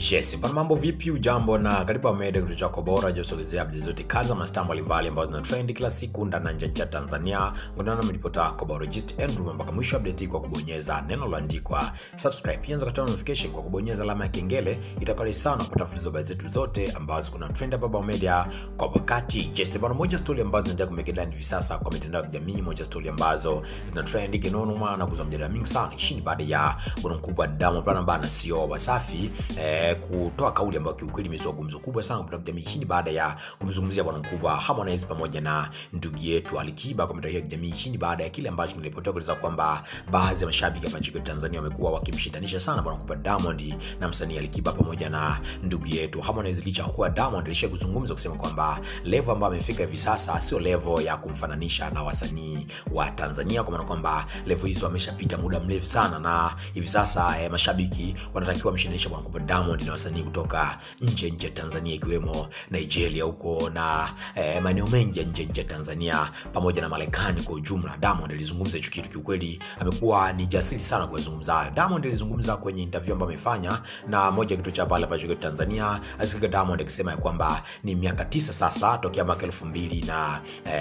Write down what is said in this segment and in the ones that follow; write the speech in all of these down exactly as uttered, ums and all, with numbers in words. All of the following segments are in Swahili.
Yes, pana mambo vipi, ujambo na karibu Amede kitu chako bora josogezea updates zote kaza mastaa mbalimbali ambazo zina trend kila siku ndani na nje ya Tanzania. Ngondana mlipota kwa bora just and remember kama mwisho update kwa kubonyeza neno lililoandikwa subscribe. Pia unaweza kutana notification kwa kubonyeza alama ya kengele. Itakuwa sana kupata fuzo zetu zote ambazo kuna trend hapa Baba Media kwa wakati. Just bwana, moja story ambazo zinaendelea kumegedani hivi sasa kwa mitandao ya kijamii, moja story ambazo zina trend kinonoma na kuzua mjadala mingi sana chini baada ya bwana mkubwa Diamond Platnumz bana sio Wasafi eh, kutoa kauli ambayo kiukweli imezua gumzo kubwa sana kwa jamii hii baada ya kumzungumzia bwana mkubwa Harmonize pamoja na ndugu yetu Alikiba kwa mitandao ya kijamii hii baada ya kile ambacho kiliripotiwa kueleza kwamba baadhi ya mashabiki hapa nchini Tanzania wamekuwa wakimshindanisha sana bwana mkubwa Diamond na msanii Alikiba pamoja na ndugu yetu Harmonize, licha kwa Diamond alishakuzungumza kusema kwamba level ambayo amefika hivi sasa sio level ya kumfananisha na wasanii wa Tanzania, kwa maana kwamba level hizo ameshapita muda mrefu sana na hivi sasa eh, mashabiki wanatakiwa mshindanisha bwana mkubwa Diamond na wasanii kutoka nje nje Tanzania ikiwemo Nigeria huko na eh, maeneo mengi ya nje nje Tanzania pamoja na Marekani kwa ujumla. Diamond alizungumza hicho kitu, kiukweli amekuwa ni jasiri sana kuzungumza. Diamond alizungumza kwenye interview ambayo amefanya na moja kitu cha pale hapa Tanzania. Alisikika Diamond akisema kwamba ni miaka tisa sasa tokea mwaka elfu mbili na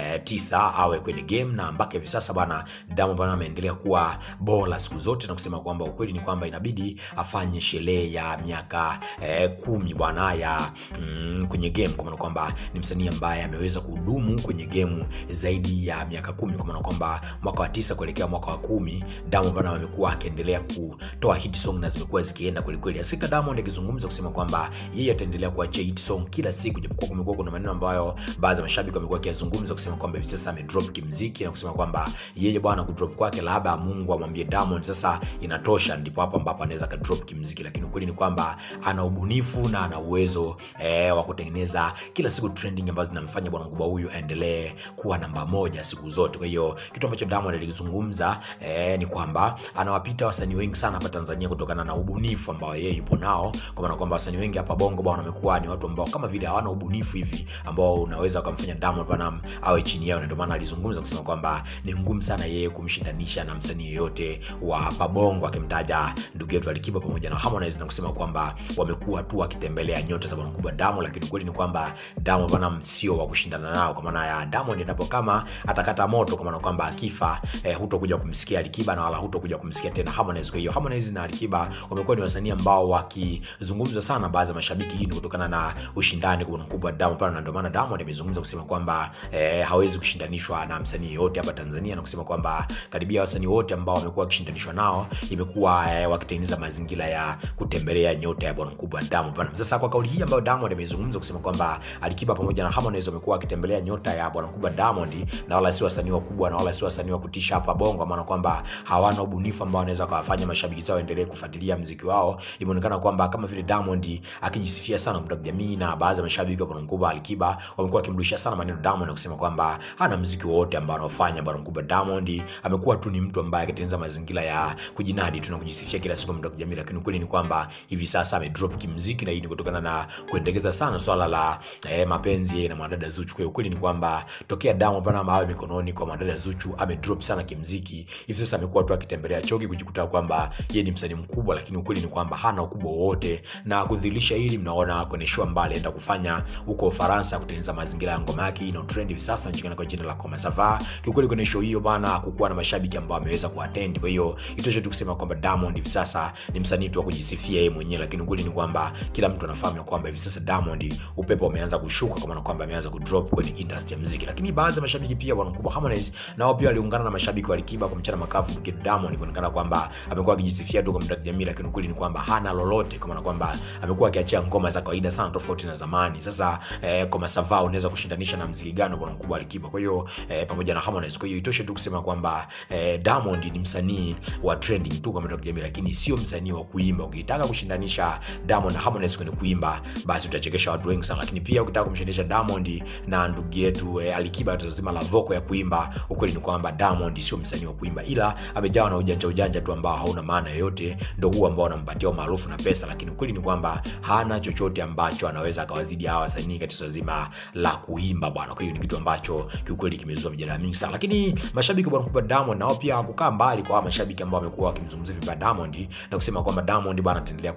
tisa awe kwenye game na mpaka hivi sasa bana Diamond bana ameendelea kuwa bora siku zote, na kusema kwamba ukweli ni kwamba inabidi afanye sherehe ya miaka eh, kumi bwana ya mm, kwenye game, kwa maana kwamba ni msanii ambaye ameweza kudumu kwenye game zaidi ya miaka kumi, kwa maana kwamba mwaka wa tisa kuelekea mwaka wa kumi Diamond bana amekuwa akiendelea kutoa hit song na zimekuwa zikienda kweli kweli. Asika Diamond akizungumza kusema kwamba yeye ataendelea kuachia hit song kila siku, japokuwa kumekuwa kuna maneno ambayo baadhi ya mashabiki wamekuwa wakizungumza kusema kwamba hivi sasa amedrop kimuziki na kusema kwamba yeye bwana kudrop kwake labda Mungu amwambie Diamond sasa inatosha, ndipo hapo ambapo anaweza ka drop kimuziki. Lakini ukweli ni kwamba ana ubunifu na ana uwezo eh, wa kutengeneza kila siku trending ambazo zinamfanya bwana mkubwa huyu aendelee kuwa namba moja siku zote. Kwa hiyo kitu ambacho Diamond alizungumza eh, ni kwamba anawapita wasanii wengi sana hapa Tanzania kutokana na ubunifu ambao yeye yupo nao, kwa maana kwamba wasanii wengi hapa Bongo bwana wamekuwa ni watu ambao kama vile hawana ubunifu hivi ambao unaweza kumfanya Diamond Platnumz awe chini yao, na ndio maana alizungumza kusema kwamba ni ngumu sana yeye kumshindanisha na msanii yoyote wa hapa Bongo, akimtaja ndugu yetu Alikiba pamoja na Harmonize na kusema kwamba wamekuwa tu wakitembelea nyota za bwana mkubwa Diamond. Lakini kweli ni kwamba Diamond Platnumz sio wa kushindana nao, kwa maana ya Diamond endapo kama atakata moto, kwa maana kwamba akifa eh, hutokuja kumsikia Alikiba na wala hutokuja kumsikia tena Harmonize. Kwa hiyo Harmonize na Alikiba wamekuwa ni wasanii ambao wakizungumza sana baadhi ya mashabiki, hii ni kutokana na ushindani kwa mkubwa Diamond Platnumz, na ndio maana Diamond amezungumza kusema kwamba eh, hawezi kushindanishwa na msanii yote hapa Tanzania, na kusema kwamba karibia wasanii wote ambao wamekuwa wakishindanishwa nao imekuwa eh, wakitengeneza mazingira ya kutembelea nyota ya bwana mkubwa Diamond Platnumz. Sasa kwa kauli hii ambayo Diamond amezungumza kusema kwamba Alikiba pamoja na Harmonize wamekuwa wakitembelea nyota ya bwana mkubwa Diamond na wala sio wasanii wakubwa na wala sio wasanii wa kutisha hapa Bongo, maana kwamba hawana ubunifu ambao wanaweza kuwafanya mashabiki zao endelee kufuatilia muziki wao. Imeonekana kwamba kama vile Diamond akijisifia sana kwa jamii, na baadhi ya mashabiki wa bwana mkubwa Alikiba wamekuwa wakimrudishia sana maneno Diamond na kusema kwamba hana muziki wote ambao anaofanya bwana mkubwa Diamond. Amekuwa tu ni mtu ambaye akitengeneza mazingira ya kujinadi tu na kujisifia kila siku kwa jamii. Lakini kweli ni kwamba hivi sasa amedrop kimuziki, na hii ni kutokana na kuendekeza sana swala la eh, mapenzi yeye na mwanadada Zuchu. Kwa kweli ni kwamba tokea Diamond Platnumz awe mikononi kwa mwanadada Zuchu amedrop sana kimuziki. Hivi sasa amekuwa tu akitembelea choki kujikuta kwamba yeye ni msanii mkubwa, lakini ukweli ni kwamba hana ukubwa wote. Na kudhihirisha hili mnaona kwenye show ambayo anaenda kufanya huko Ufaransa kutengeneza mazingira ya ngoma yake ina trend hivi sasa nchini kwa jina la Koma Sava. Kiukweli kwenye show hiyo bana kukuwa na mashabiki ambao wameweza kuattend. Kwa hiyo itoshe tu kusema kwamba Diamond hivi sasa ni msanii tu wa kujisifia yeye mwenyewe, lakini ukweli ni kwamba kila mtu anafahamu kwamba hivi sasa Diamond upepo umeanza kushuka, kwa maana kwamba ameanza kudrop kwenye industry ya muziki. Lakini baadhi ya mashabiki pia bwana mkubwa Harmonize nao pia waliungana na mashabiki wa Alikiba kwa mchana makavu kwa Diamond, kuonekana kwamba amekuwa akijisifia tu kwa mtandao jamii, lakini ukweli ni kwamba hana lolote, kwa maana kwamba amekuwa akiachia ngoma za kawaida sana tofauti na zamani. Sasa eh, Koma Sava unaweza kushindanisha na muziki gani bwana mkubwa Alikiba? Kwa hiyo eh, pamoja na Harmonize. Kwa hiyo itoshe tu kusema kwamba eh, Diamond ni msanii wa trending tu kwa mtandao jamii, lakini sio msanii wa kuimba. Ukitaka kushindanisha Diamond na Harmonize kwenye kuimba basi utachekesha watu wengi sana. Lakini pia ukitaka kumshindanisha Diamond na ndugu yetu eh, Alikiba tazima la vocal ya kuimba, ukweli ni kwamba Diamond sio msanii wa kuimba, ila amejawa na ujanja ujanja tu ambao hauna maana yoyote, ndio huo ambao anampatia maarufu na pesa. Lakini ukweli ni kwamba hana chochote ambacho anaweza akawazidi hawa wasanii katika zima la kuimba bwana. Kwa hiyo ni kitu ambacho kiukweli kimezua mjadala mingi sana. Lakini mashabiki bwana mkubwa Diamond nao pia hakukaa mbali kwa mashabiki ambao wamekuwa wakimzungumzia vibaya Diamond na kusema kwamba Diamond bwana ataendelea kubaki kuwa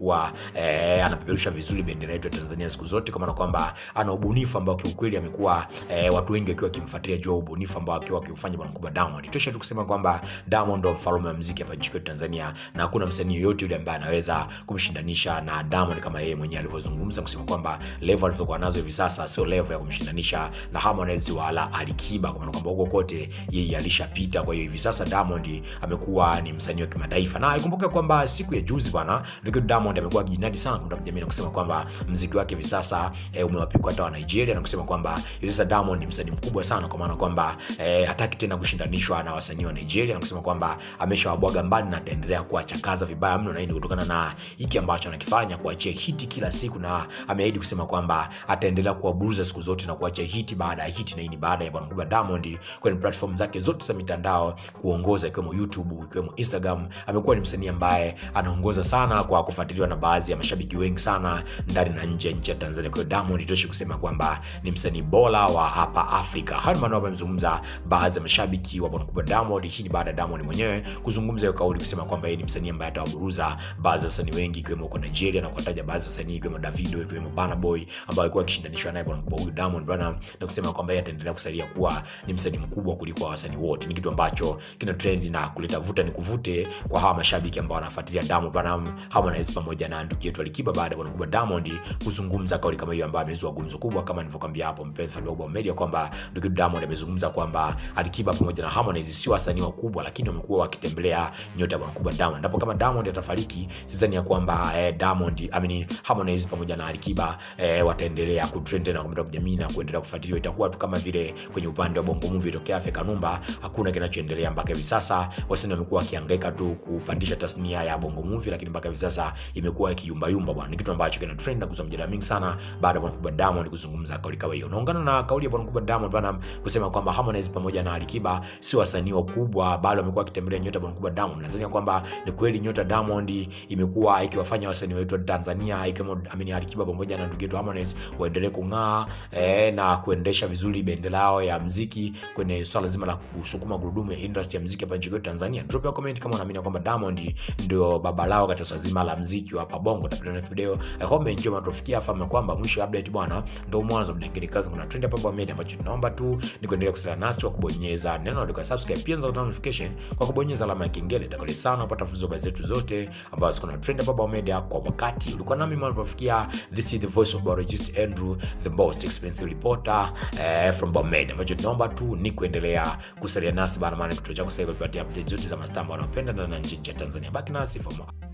amekuwa eh, anapeperusha vizuri bendera yetu ya Tanzania siku zote, kwa maana kwamba ana ubunifu ambao kiukweli amekuwa eh, watu wengi wakiwa kimfuatilia juu ubunifu ambao akiwa akifanya bwana mkubwa Diamond. Tosha tu kusema kwamba Diamond ndo mfalme wa muziki hapa nchini Tanzania, na hakuna msanii yoyote yule ambaye anaweza kumshindanisha na Diamond kama yeye mwenyewe alivyozungumza kusema kwamba level alizokuwa nazo hivi sasa sio level ya kumshindanisha na Harmonize wala Alikiba, kwa maana kwamba huko kote yeye alishapita. Kwa hiyo hivi sasa Diamond amekuwa ni msanii wa kimataifa, na ikumbuke kwamba siku ya juzi bwana ndio Diamond amekuwa kijinadi sana kwa jamii na kusema kwamba muziki wake hivi sasa e, umewapikwa hata wa Nigeria, na kusema kwamba hivi sasa Diamond ni msanii mkubwa sana, kwa maana kwamba e, hataki tena kushindanishwa na wasanii wa Nigeria, na kusema kwamba ameshawabwaga mbali na ataendelea kuachakaza vibaya mno, na hii kutokana na hiki ambacho anakifanya, kuachia hiti kila siku, na ameahidi kusema kwamba ataendelea kuwaburuza siku zote na kuachia hiti baada ya hiti, na hii ni baada ya bwana mkubwa Diamond kwenye platform zake zote za mitandao kuongoza, ikiwemo YouTube, ikiwemo Instagram. Amekuwa ni msanii ambaye anaongoza sana kwa kufuatiliwa na baadhi ya mashabiki wengi sana ndani na nje ya nchi ya Tanzania. Kwa Diamond itoshi kusema kwamba ni msanii bora wa hapa Afrika. Hadi maneno amemzungumza baadhi ya mashabiki wa bwana mkubwa Diamond. Hii ni baada ya Diamond mwenyewe kuzungumza hiyo kauli kusema kwamba yeye ni msanii ambaye atawaburuza baadhi ya wasanii wengi ikiwemo huko Nigeria, na kuwataja baadhi ya wasanii ikiwemo Davido, ikiwemo Burna Boy ambao alikuwa akishindanishwa naye bwana mkubwa Diamond bwana, na kusema kwamba yeye ataendelea kusalia kuwa ni msanii mkubwa kuliko wasanii wote. Ni kitu ambacho kina trend na kuleta vuta ni kuvute kwa hawa mashabiki ambao wanafuatilia Diamond bwana, Harmonize pamoja na ndugu yetu Alikiba, baada ya bwana mkubwa Diamond kuzungumza kauli kama hiyo ambayo amezua gumzo kubwa, kama nilivyokuambia hapo mpenzi wa Global Media kwamba ndugu Diamond amezungumza kwamba Alikiba pamoja na Harmonize sio wasanii wakubwa, lakini wamekuwa wakitembelea nyota ya bwana mkubwa Diamond. Ndipo kama Diamond atafariki, sidhani ya kwamba eh, Diamond amini Harmonize pamoja na Alikiba eh, wataendelea kutrend na kwa jamii na kuendelea kufuatiliwa. Itakuwa tu kama vile kwenye upande wa Bongo Movie tokea Afrika Kanumba, hakuna kinachoendelea mpaka hivi sasa. Wasanii wamekuwa wakihangaika tu kupandisha tasnia ya Bongo Movie, lakini mpaka hivi sasa imekuwa ikiyumba yumba bwana. Ni kitu ambacho kina trend na kuzua mjadala mingi sana baada ya bwana mkubwa Diamond kuzungumza kauli kama hiyo. Naungana na kauli ya bwana mkubwa Diamond bwana kusema kwamba Harmonize pamoja na Alikiba sio wasanii wakubwa, bali wamekuwa wakitembelea nyota bwana mkubwa Diamond. Nadhani kwamba ni kweli nyota Diamond imekuwa ikiwafanya wasanii wetu wa Tanzania ikiwemo amini Alikiba pamoja na ndugu yetu Harmonize waendelee kung'aa eh, na kuendesha vizuri bendera yao ya muziki kwenye swala zima la kusukuma gurudumu ya industry ya muziki hapa nchini Tanzania. Drop your comment kama unaamini kwamba Diamond ndio baba lao katika swala zima la muziki hapa Bongo. Tapenda video. I hope enjoy matofikia fahamu kwamba mwisho update bwana ndio mwanzo wa mtikini kazi kuna trend hapa Media, ambacho tunaomba tu ni kuendelea kusala nasi kwa kubonyeza neno la subscribe, pia za notification kwa kubonyeza alama ya kengele. Itakale sana kupata fuzo zetu zote ambazo kuna trend hapa Media kwa wakati. Ulikuwa nami mnapofikia. This is the voice of biologist Andrew, the most expensive reporter uh, from Media, ambacho tunaomba tu ni kuendelea kusalia nasi bana, maana tutoja kusaidia kupata update zote za mastaa ambao wanapenda na nje ya Tanzania. Baki nasi for more.